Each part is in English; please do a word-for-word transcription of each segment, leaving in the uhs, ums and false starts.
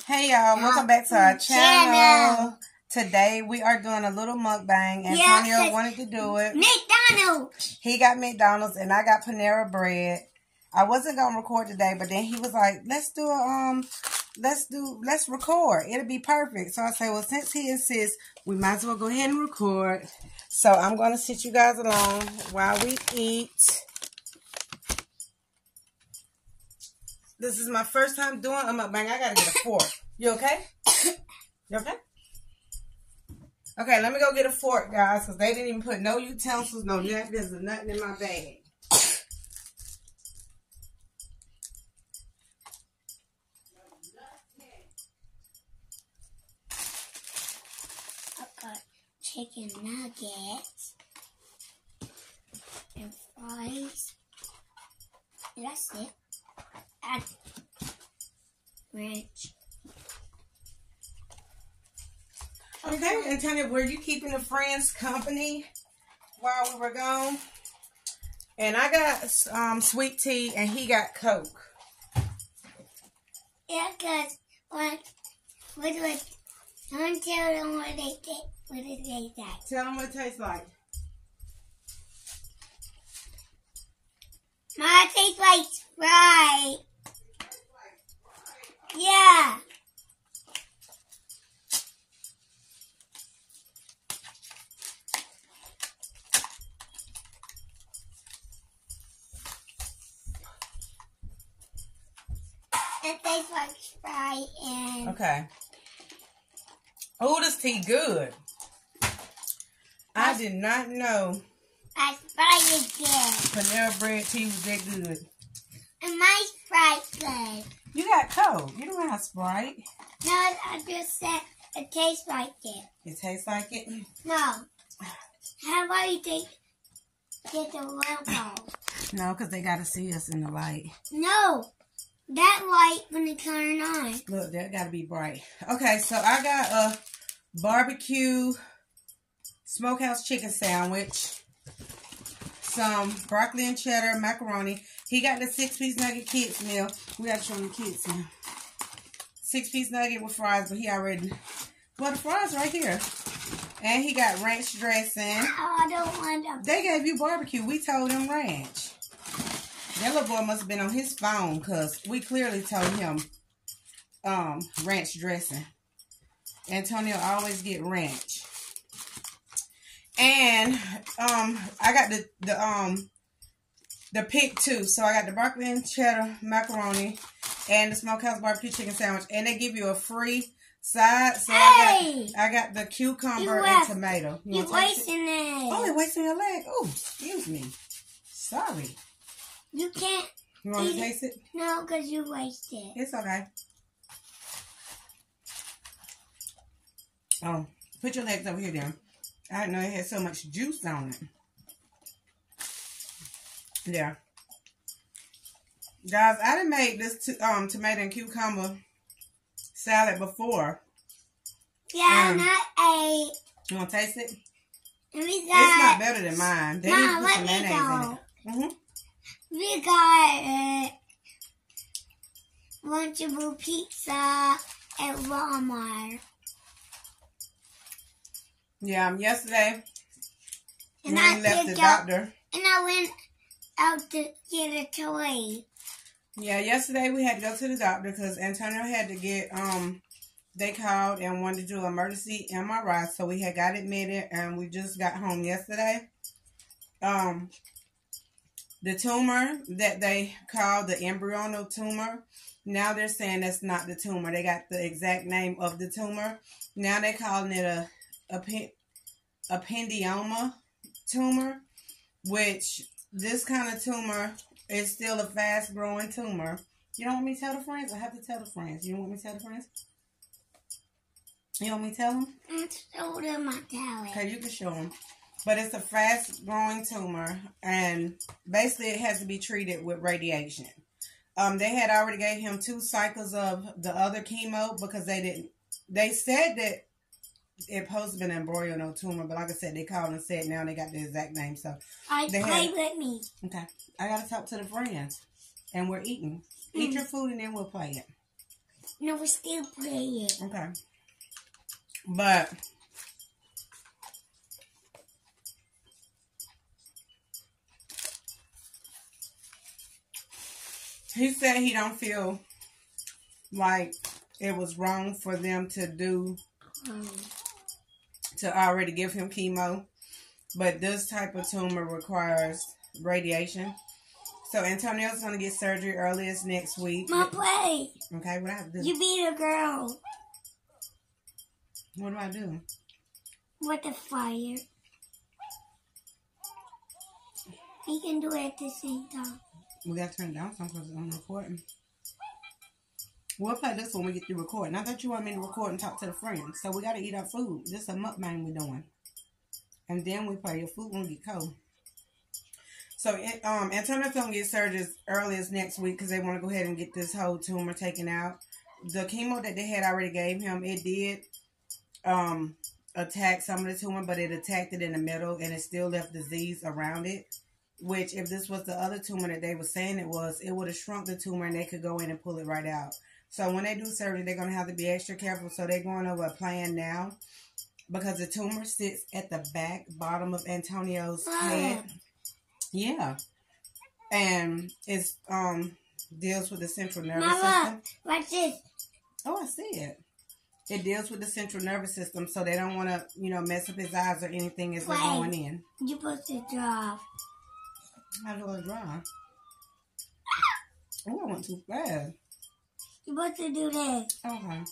Hey y'all, welcome back to our channel. Today we are doing a little mukbang. Antonio yeah, wanted to do it. McDonald's. He got McDonald's and I got Panera Bread. I wasn't gonna record today, but then he was like, "Let's do a um, let's do let's record. It'll be perfect." So I said, "Well, since he insists, we might as well go ahead and record." So I'm gonna sit you guys along while we eat. This is my first time doing a mukbang. I gotta get a fork. You okay? You okay? Okay, let me go get a fork, guys, because they didn't even put no utensils, no napkins, or nothing in my bag. I've got chicken nuggets and fries. That's it. And ranch. Okay, and Tanya, were you keeping the friends company while we were gone? And I got um, sweet tea, and he got Coke. Yeah, because what, what do I, don't tell them what they get, what it tastes like. Tell them what it tastes like. Mine tastes like Sprite. Yeah. It tastes like Sprite and... Okay. Oh, this tea good. I did not know my Sprite is good. Panera Bread tea was that good. And my Sprite's good. You got Coke. You don't have Sprite. No, I just said it tastes like it. It tastes like it? No. How about you take, get the lamp off? No, because they got to see us in the light. No. That light when it turn on. Look, that got to be bright. Okay, so I got a barbecue smokehouse chicken sandwich. Some broccoli and cheddar macaroni. He got the six-piece nugget kids meal. We got to show them the kids now. Six-piece nugget with fries, but he already... Well, the fries right here. And he got ranch dressing. Oh, I don't want them. They gave you barbecue. We told him ranch. That little boy must have been on his phone because we clearly told him um, ranch dressing. Antonio always get ranch. And um, I got the the um the pick too. So I got the broccoli and cheddar macaroni and the smokehouse barbecue chicken sandwich. And they give you a free side. So hey, I got I got the cucumber and have, tomato. You You're wasting it? it. Oh, you're wasting your leg. Oh, excuse me. Sorry. You can't. You want to taste it? No, because you wasted it. It's okay. Oh, put your legs over here, then. I didn't know it had so much juice on it. There. Guys, I done made this um, tomato and cucumber salad before. Yeah, um, and I ate. You want to taste it? And we got, it's not better than mine. They Mom, need to put some let me mayonnaise go. in it. Mm-hmm. We got uh, Lunchable pizza at Walmart. Yeah, um, yesterday and when I we left the out, doctor. And I went out to get a toy. Yeah, yesterday we had to go to the doctor because Antonio had to get, um, they called and wanted to do an emergency M R I. So we had got admitted and we just got home yesterday. Um, the tumor that they called the embryonal tumor, now they're saying that's not the tumor. They got the exact name of the tumor. Now they're calling it a appendioma tumor, which this kind of tumor is still a fast-growing tumor. You don't want me to tell the friends? I have to tell the friends. You don't want me to tell the friends? You want me to tell them? I told them I tell it. Okay, you can show them. But it's a fast-growing tumor, and basically it has to be treated with radiation. Um, they had already gave him two cycles of the other chemo because they didn't. They said that it supposed to be an embryonal tumor, but like I said, they called and said now they got the exact name. So I they play had, with me. Okay, I gotta talk to the friends, and we're eating. Mm. Eat your food, and then we'll play it. No, we're still playing. Okay. But he said he don't feel like it was wrong for them to do um, to already give him chemo, but this type of tumor requires radiation. So Antonio's gonna get surgery earliest next week. My play. Okay, what I have to do? You beat a girl. What do I do? With the fire. He can do it at the same time. We gotta turn it down some because I'm recording. We'll play this when we get through recording. I thought you wanted me to record and talk to the friends. So we gotta eat our food. This is a mukbang we're doing. And then we play your food when we get cold. So um, Antonio's gonna get surgery as early as next week because they want to go ahead and get this whole tumor taken out. The chemo that they had already gave him, it did um, attack some of the tumor, but it attacked it in the middle and it still left disease around it. Which, if this was the other tumor that they were saying it was, it would have shrunk the tumor and they could go in and pull it right out. So when they do surgery, they're gonna have to be extra careful. So they're going over a plan now because the tumor sits at the back bottom of Antonio's head. Yeah, and it's um deals with the central nervous Mama, system. Watch this. Oh, I see it. It deals with the central nervous system, so they don't want to, you know, mess up his eyes or anything as they're going in. You're supposed to drive. How do I drive? Oh, I went too fast. You're supposed to do this. Okay.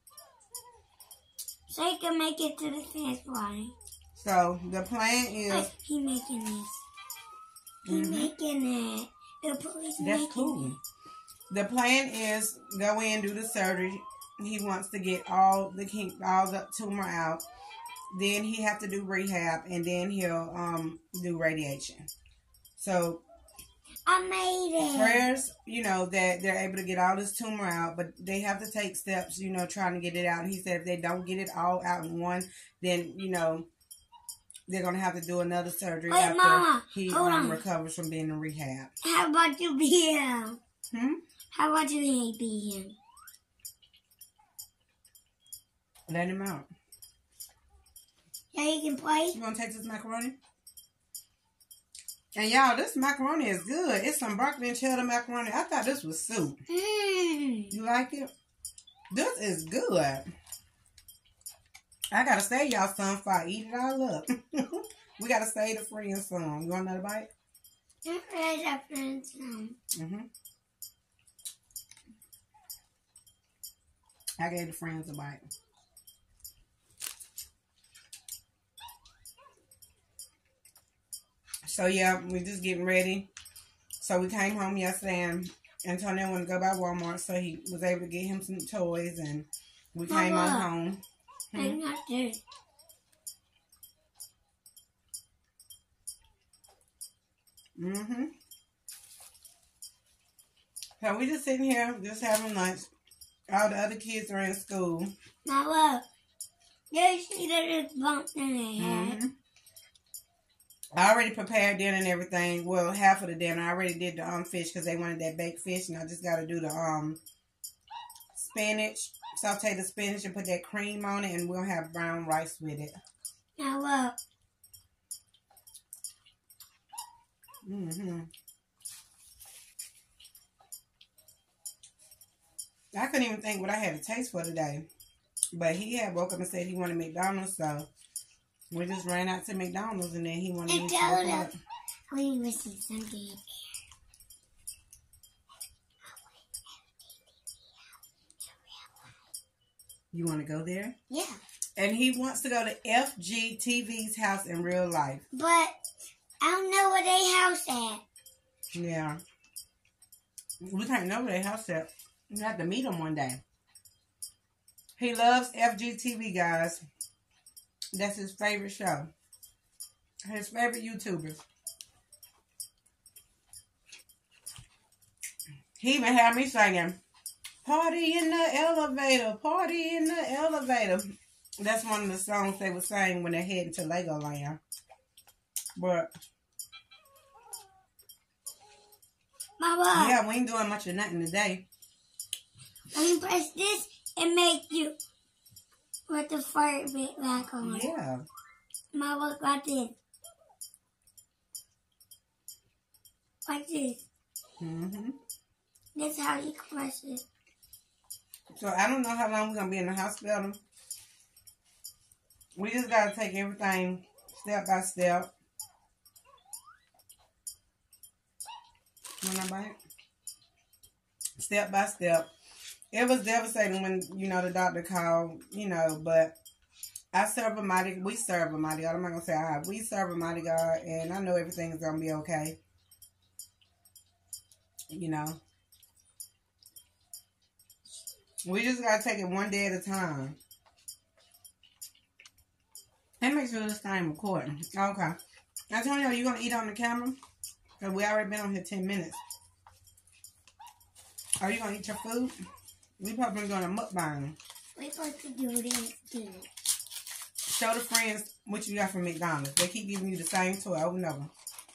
So you can make it to the finish line. So the plan is. Wait, he making this. He's mm-hmm. making it. The police That's making cool. it. The plan is go in, do the surgery. He wants to get all the all the tumor out. Then he have to do rehab, and then he'll um do radiation. So I made it. Prayers, you know, that they're able to get all this tumor out, but they have to take steps, you know, trying to get it out. And he said if they don't get it all out in one, then you know. They're going to have to do another surgery Wait, after Mama, he um, recovers from being in rehab. How about you be him? Hmm? How about you be him? Let him out. Yeah, he can play? You want to taste this macaroni? And y'all, this macaroni is good. It's some broccoli and cheddar macaroni. I thought this was soup. Mm. You like it? This is good. I gotta save y'all some before I eat it all up. We gotta save the friends some. You want another bite? Don't save the friends some. Mm-hmm. I gave the friends a bite. So yeah, we're just getting ready. So we came home yesterday and Antonio wanted to go by Walmart, so he was able to get him some toys and we came Mama. on home. I'm not there. Mm-hmm. So we just sitting here, just having lunch. All the other kids are in school. Now look. You see that it's bumped in their head. Mm-hmm. I already prepared dinner and everything. Well, half of the dinner. I already did the um fish because they wanted that baked fish, and I just got to do the um spinach. Saute the spinach and put that cream on it, and we'll have brown rice with it. Now look. Mm-hmm. I couldn't even think what I had to taste for today. But he had woke up and said he wanted McDonald's, so we just ran out to McDonald's, and then he wanted me to record. We were seeing something. You want to go there? Yeah. And he wants to go to F G T V's house in real life. But I don't know where their house at. Yeah. We can't know where their house at. We have to meet him one day. He loves F G T V, guys. That's his favorite show. His favorite YouTubers. He even had me singing, "Party in the elevator, party in the elevator." That's one of the songs they were saying when they're heading to Legoland. But Mama. yeah, we ain't doing much of nothing today. When you press this, it makes you put the fart bit back on. Yeah. My look like this. Like this. Mm-hmm. That's how you press it. So I don't know how long we're going to be in the hospital. We just got to take everything step by step. When I bite? Step by step. It was devastating when, you know, the doctor called, you know, but I serve a mighty, we serve a mighty God. I'm not going to say I, we serve a mighty God, and I know everything is going to be okay. You know. We just got to take it one day at a time. And make sure this thing recording. Okay. Antonio, you going to eat on the camera? Because we already been on here ten minutes. Are you going to eat your food? We probably going to mukbang. We're supposed to do this too. Show the friends what you got from McDonald's. They keep giving you the same toy over and over.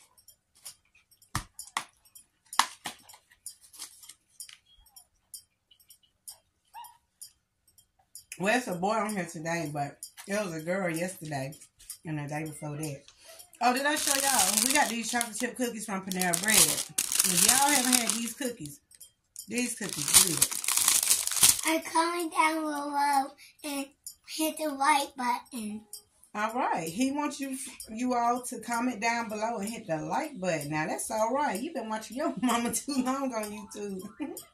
Well, it's a boy on here today, but it was a girl yesterday and the day before that. Oh, did I show y'all? We got these chocolate chip cookies from Panera Bread. If y'all haven't had these cookies, these cookies good. I comment down below and hit the like button. All right. He wants you you all to comment down below and hit the like button. Now, that's all right. You've been watching your mama too long on YouTube.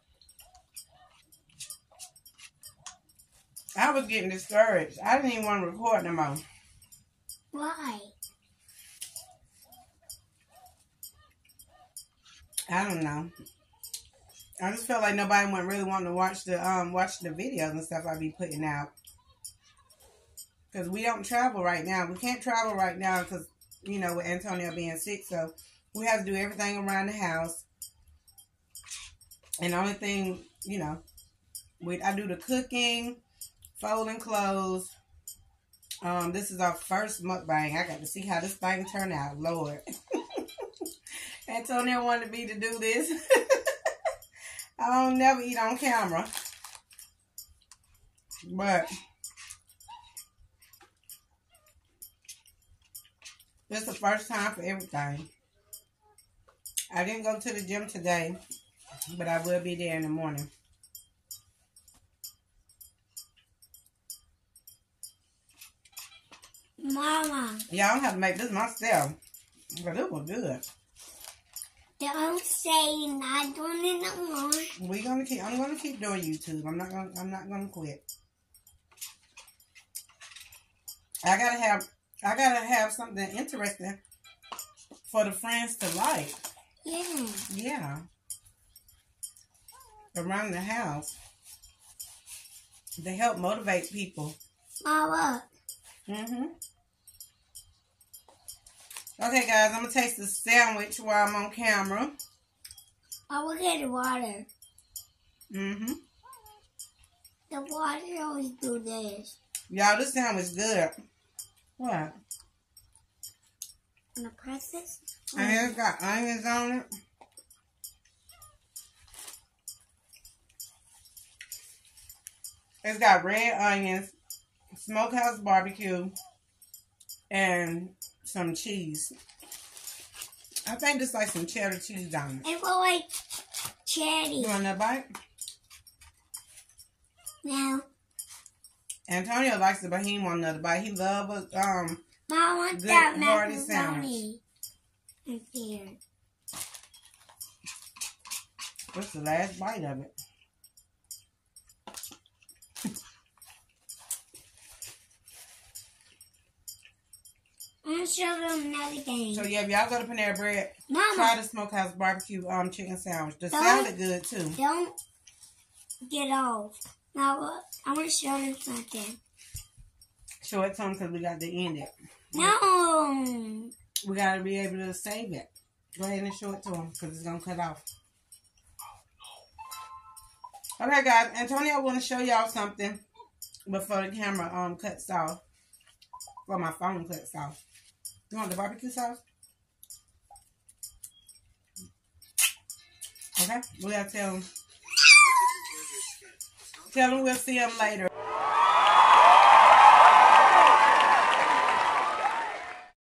I was getting discouraged. I didn't even want to record no more. Why? I don't know. I just felt like nobody wouldn't really want to watch the um watch the videos and stuff I be putting out. Because we don't travel right now. We can't travel right now because, you know, with Antonio being sick. So we have to do everything around the house. And the only thing, you know, we I do the cooking, folding clothes. Um, this is our first mukbang. I got to see how this thing turned out. Lord. Antonio wanted me to do this. I don't never eat on camera. But it's the first time for everything. I didn't go to the gym today, but I will be there in the morning. Mama. Yeah, I don't have to make this myself. But it was good. Don't say you're not doing it no more. We gonna keep I'm gonna keep doing YouTube. I'm not gonna I'm not gonna quit. I gotta have I gotta have something interesting for the friends to like. Yeah. Yeah. Around the house. To help motivate people. Mama. Mm-hmm. Okay, guys, I'm going to taste the sandwich while I'm on camera. I will get the water. Mm-hmm. The water always do this. Y'all, this sandwich good. What? Wanna press this? And it's got onions on it. It's got red onions, smokehouse barbecue, and some cheese. I think it's like some cheddar cheese on it. It will like cherry. You want another bite? No. Antonio likes it, but he want another bite. He loves um. Mom wants good, that hearty macaroni. Right there. What's the last bite of it? I'm gonna show them another thing. So yeah, if y'all go to Panera Bread, Mama, try the smokehouse barbecue um chicken sandwich. The Don't- salad good too. don't get off. Now look, I'm gonna show them something. Show it to them because we got to end it. No. We got to be able to save it. Go ahead and show it to them because it's going to cut off. Okay, guys. Antonio want to show y'all something before the camera um cuts off. Or my phone cuts off. You want the barbecue sauce? Okay. We got to tell them. Tell them we'll see them later.